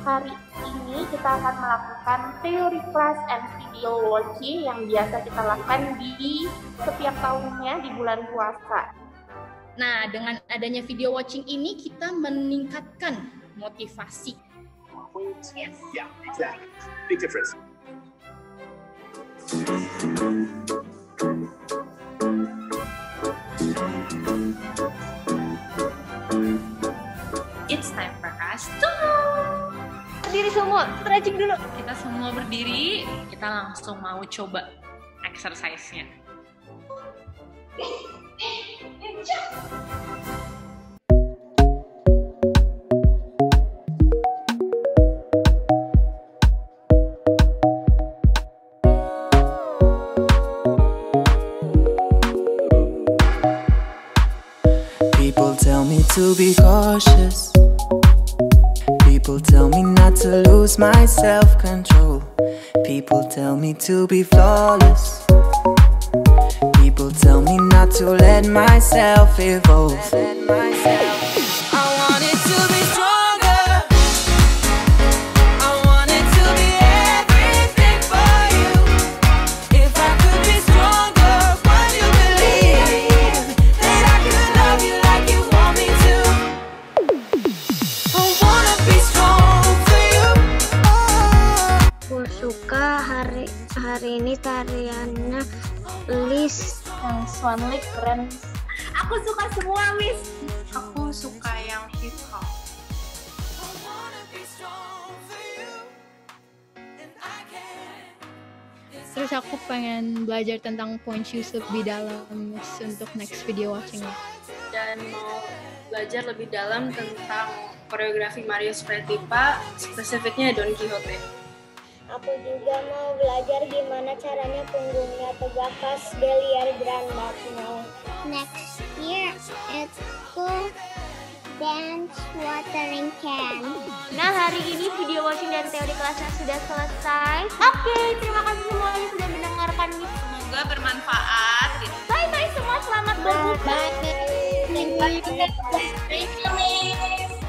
Hari ini kita akan melakukan teori class and video watching yang biasa kita lakukan di setiap tahunnya di bulan puasa. Nah, dengan adanya video watching ini kita meningkatkan motivasi. Yeah, exactly. Big difference. It's time for us to Berdiri semua, stretching dulu. kita semua berdiri, kita langsung mau coba exercise-nya. People tell me to be cautious. People tell me not to lose my self-control. People tell me to be flawless. People tell me not to let myself evolve. I want it to be stronger. I want it to be everything for you. If I could be stronger, would you believe that I could love you like you want me to? I wanna be strong for you. Aku suka hari ini tariannya Liz. Yang Swan Lake keren. Aku suka semua, Miss. Aku suka yang hip hop. I wanna be strong for you. And I can. Terus aku pengen belajar tentang point use lebih dalam untuk next video watching-nya. Dan mau belajar lebih dalam tentang koreografi Mario Spretipa, spesifiknya Don Quixote. Aku juga mau belajar gimana caranya punggungnya tegak pas Deliar Grandma mau. Next year it's school dance watering can. Nah, hari ini video watching dan teori kelasnya sudah selesai. Oke, terima kasih semuanya sudah mendengarkan. Semoga bermanfaat. Bye-bye semua, selamat berbuka. Bye. Thank you, Miss.